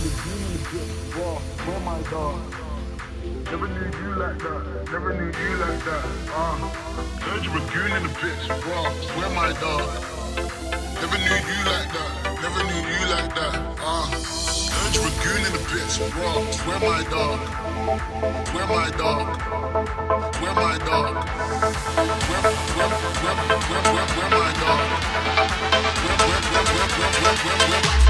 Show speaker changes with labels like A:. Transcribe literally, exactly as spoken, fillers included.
A: a dream in the pit, bro, where my dog? Never knew you like that, never knew you like that, uh heard you were goon in the pits, bro, where my dog? Never knew you like that, never knew you like that, uh heard you were goon in the pits, bro, where my dog? Where my dog? Where my dog? Where, where, where, where, where, where, where my dog? Where, where, where, where, where, where, where, where, where